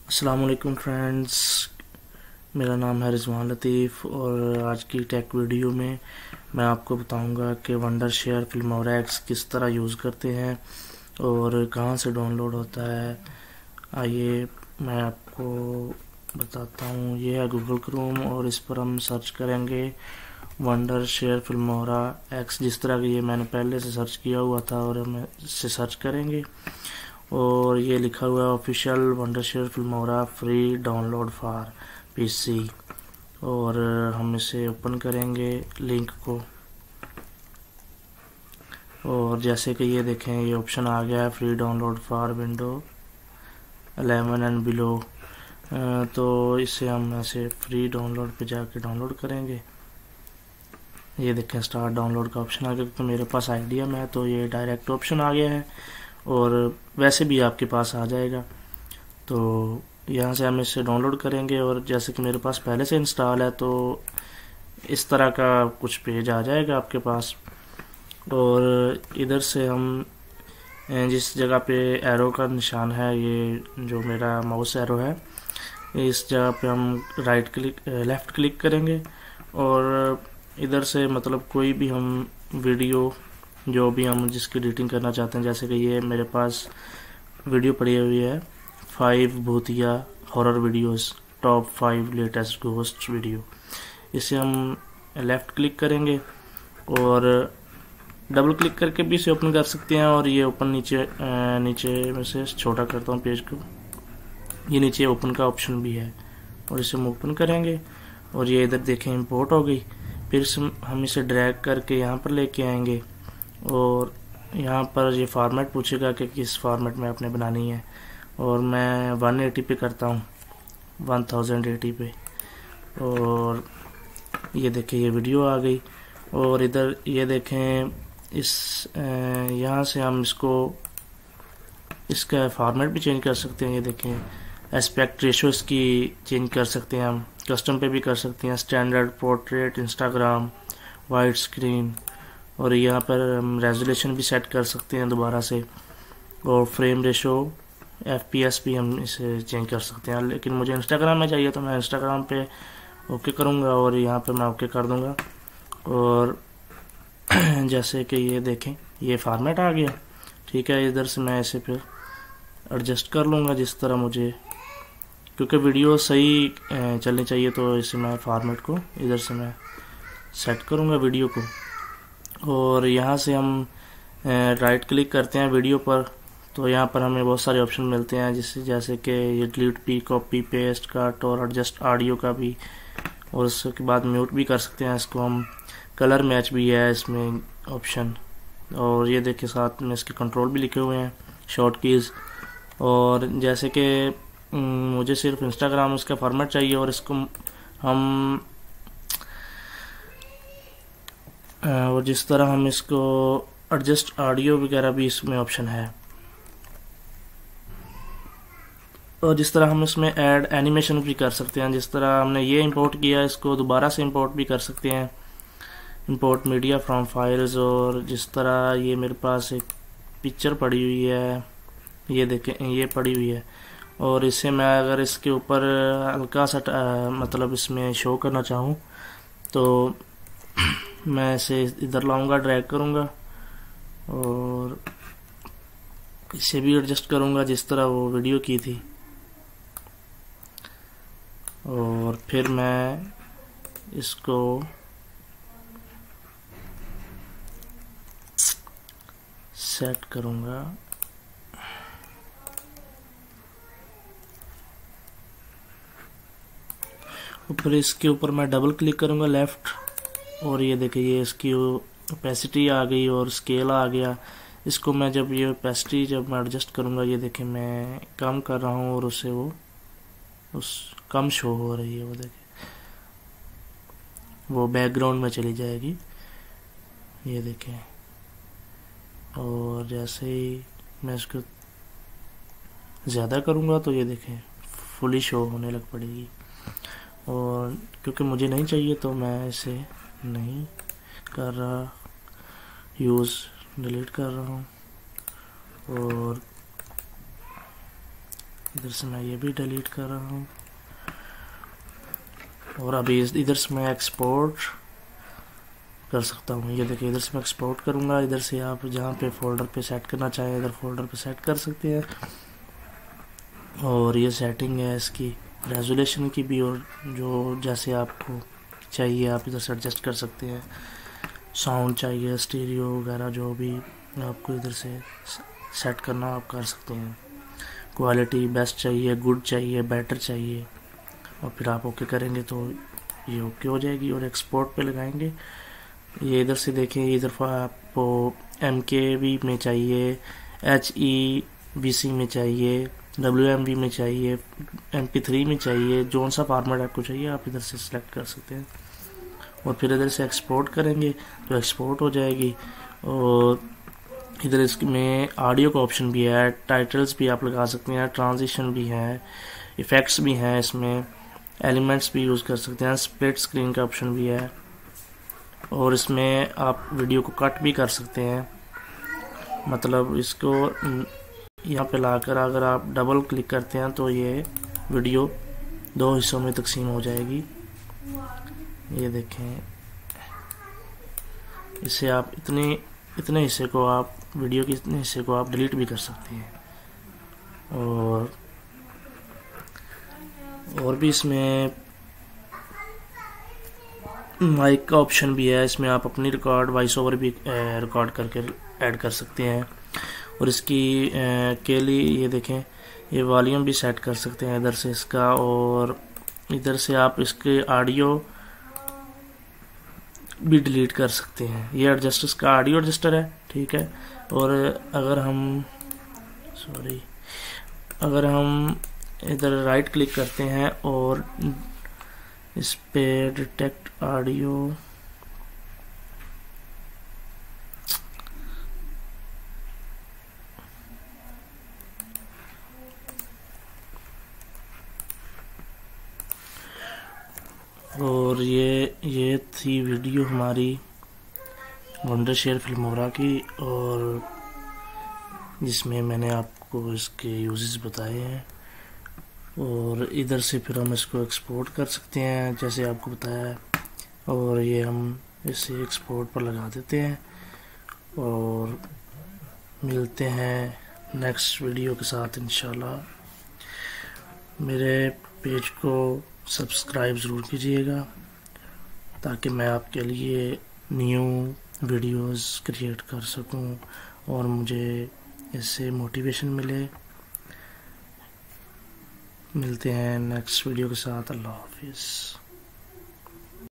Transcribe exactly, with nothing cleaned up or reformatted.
अस्सलाम वालेकुम फ्रेंड्स, मेरा नाम है रिजवान लतीफ़ और आज की टेक वीडियो में मैं आपको बताऊंगा कि वंडर शेयर फिल्मोरा एक्स किस तरह यूज़ करते हैं और कहां से डाउनलोड होता है। आइए मैं आपको बताता हूं। ये है गूगल क्रोम और इस पर हम सर्च करेंगे वंडर शेयर फिल्मोरा एक्स। जिस तरह की ये मैंने पहले से सर्च किया हुआ था और हम इससे सर्च करेंगे और ये लिखा हुआ है official Wondershare Filmora free download for PC. और हम इसे ओपन करेंगे लिंक को और जैसे कि ये देखें ये ऑप्शन आ गया है free download for window eleven and below. तो इसे हम ऐसे फ्री डाउनलोड पे जाके डाउनलोड करेंगे। ये देखें स्टार्ट डाउनलोड का ऑप्शन आ गया, तो मेरे पास आइडिया में है तो ये डायरेक्ट ऑप्शन आ गया है और वैसे भी आपके पास आ जाएगा। तो यहाँ से हम इसे डाउनलोड करेंगे और जैसे कि मेरे पास पहले से इंस्टॉल है तो इस तरह का कुछ पेज आ जाएगा आपके पास। और इधर से हम जिस जगह पे एरो का निशान है, ये जो मेरा माउस एरो है, इस जगह पे हम राइट क्लिक लेफ़्ट क्लिक करेंगे और इधर से मतलब कोई भी हम वीडियो जो भी हम जिसकी एडिटिंग करना चाहते हैं, जैसे कि ये मेरे पास वीडियो पड़ी हुई है फाइव भूतिया horror videos top five latest ghost video. इसे हम लेफ़्ट क्लिक करेंगे और डबल क्लिक करके भी इसे ओपन कर सकते हैं। और ये ओपन नीचे नीचे में से छोटा करता हूँ पेज को, ये नीचे ओपन का ऑप्शन भी है और इसे हम ओपन करेंगे और ये इधर देखें इंपोर्ट हो गई। फिर हम इसे ड्रैग करके यहाँ पर लेके आएंगे और यहाँ पर ये फॉर्मेट पूछेगा कि किस फॉर्मेट में आपने बनानी है और मैं वन एटी पे करता हूँ, वन थाउजेंड एटी पे। और ये देखें ये वीडियो आ गई और इधर ये देखें इस यहाँ से हम इसको इसका फॉर्मेट भी चेंज कर सकते हैं। ये देखें एस्पेक्ट रेशो इसकी चेंज कर सकते हैं, हम कस्टम पे भी कर सकते हैं, standard, portrait, Instagram, wide screen. और यहाँ पर हम रेजोल्यूशन भी सेट कर सकते हैं दोबारा से और फ्रेम रेशो, एफपीएस भी हम इसे चेंज कर सकते हैं। लेकिन मुझे इंस्टाग्राम में चाहिए तो मैं इंस्टाग्राम पे ओके करूँगा और यहाँ पे मैं ओके कर दूँगा। और जैसे कि ये देखें ये फॉर्मेट आ गया, ठीक है। इधर से मैं इसे फिर एडजस्ट कर लूँगा जिस तरह मुझे, क्योंकि वीडियो सही चलनी चाहिए तो इसे मैं फॉर्मेट को इधर से मैं सेट करूँगा वीडियो को। और यहाँ से हम राइट क्लिक करते हैं वीडियो पर तो यहाँ पर हमें बहुत सारे ऑप्शन मिलते हैं, जिससे जैसे कि ये डिलीट भी, कॉपी पेस्ट कट और एडजस्ट ऑडियो का भी, और उसके बाद म्यूट भी कर सकते हैं इसको हम। कलर मैच भी है इसमें ऑप्शन। और ये देखिए साथ में इसके कंट्रोल भी लिखे हुए हैं, शॉर्ट कीज़। और जैसे कि मुझे सिर्फ इंस्टाग्राम इसका फॉर्मेट चाहिए और इसको हम और जिस तरह हम इसको एडजस्ट ऑडियो वगैरह भी इसमें ऑप्शन है। और जिस तरह हम इसमें ऐड एनिमेशन भी कर सकते हैं, जिस तरह हमने ये इंपोर्ट किया इसको दोबारा से इंपोर्ट भी कर सकते हैं, इंपोर्ट मीडिया फ्रॉम फाइल्स। और जिस तरह ये मेरे पास एक पिक्चर पड़ी हुई है, ये देखें ये पड़ी हुई है और इसे मैं अगर इसके ऊपर हल्का सा मतलब इसमें शो करना चाहूँ तो मैं इसे इधर लाऊंगा, ड्रैग करूँगा और इसे भी एडजस्ट करूँगा जिस तरह वो वीडियो की थी। और फिर मैं इसको सेट करूँगा ऊपर। इसके ऊपर मैं डबल क्लिक करूँगा लेफ़्ट और ये देखिए ये इसकी ओपेसिटी आ गई और स्केल आ गया। इसको मैं जब ये ओपेसिटी जब मैं एडजस्ट करूँगा, ये देखिए मैं कम कर रहा हूँ और उसे वो उस कम शो हो रही है, वो देखिए वो बैकग्राउंड में चली जाएगी, ये देखें। और जैसे ही मैं इसको ज़्यादा करूँगा तो ये देखें फुली शो होने लग पड़ेगी। और क्योंकि मुझे नहीं चाहिए तो मैं इसे नहीं कर रहा, यूज़ डिलीट कर रहा हूँ। और इधर से मैं ये भी डिलीट कर रहा हूँ। और अभी इधर से मैं एक्सपोर्ट कर सकता हूँ। ये देखिए इधर से मैं एक्सपोर्ट करूँगा। इधर से आप जहाँ पे फोल्डर पे सेट करना चाहें इधर फोल्डर पे सेट कर सकते हैं। और ये सेटिंग है इसकी रेजोल्यूशन की भी, और जो जैसे आपको चाहिए आप इधर से एडजस्ट कर सकते हैं। साउंड चाहिए, स्टीरियो वगैरह जो भी आपको इधर से सेट करना आप कर सकते हैं। क्वालिटी बेस्ट चाहिए, गुड चाहिए, बेटर चाहिए, और फिर आप ओके करेंगे तो ये ओके हो जाएगी। और एक्सपोर्ट पे लगाएंगे। ये इधर से देखें, इधर आपको एम के वी में चाहिए, एच ई बी सी में चाहिए, डब्ल्यू एम वी में चाहिए, एम पी थ्री में चाहिए, जोन सा फॉर्मेट आपको चाहिए आप इधर से सिलेक्ट कर सकते हैं। और फिर इधर से एक्सपोर्ट करेंगे तो एक्सपोर्ट हो जाएगी। और इधर इसमें ऑडियो का ऑप्शन भी है, टाइटल्स भी आप लगा सकते हैं, ट्रांजिशन भी है, इफ़ेक्ट्स भी हैं, इसमें एलिमेंट्स भी यूज़ कर सकते हैं, स्प्लिट स्क्रीन का ऑप्शन भी है। और इसमें आप वीडियो को कट भी कर सकते हैं, मतलब इसको यहाँ पे लाकर अगर आप डबल क्लिक करते हैं तो ये वीडियो दो हिस्सों में तकसीम हो जाएगी। ये देखें, इससे आप इतने इतने हिस्से को आप वीडियो के इतने हिस्से को आप डिलीट भी कर सकते हैं। और और भी इसमें माइक का ऑप्शन भी है। इसमें आप अपनी रिकॉर्ड वॉइस ओवर भी रिकॉर्ड करके ऐड कर सकते हैं। और इसकी के लिए ये देखें, ये वॉल्यूम भी सेट कर सकते हैं इधर से इसका। और इधर से आप इसके ऑडियो भी डिलीट कर सकते हैं। ये एडजस्ट इसका ऑडियो एडजस्टर है, ठीक है। और अगर हम सॉरी अगर हम इधर राइट क्लिक करते हैं और इस पे डिटेक्ट ऑडियो, और ये ये थी वीडियो हमारी वंडरशेयर फिल्मोरा की, और जिसमें मैंने आपको इसके यूजेस बताए हैं। और इधर से फिर हम इसको एक्सपोर्ट कर सकते हैं जैसे आपको बताया है। और ये हम इसे एक्सपोर्ट पर लगा देते हैं और मिलते हैं नेक्स्ट वीडियो के साथ इंशाल्लाह। मेरे पेज को सब्सक्राइब ज़रूर कीजिएगा ताकि मैं आपके लिए न्यू वीडियोस क्रिएट कर सकूं और मुझे इससे मोटिवेशन मिले। मिलते हैं नेक्स्ट वीडियो के साथ। अल्लाह हाफिज़।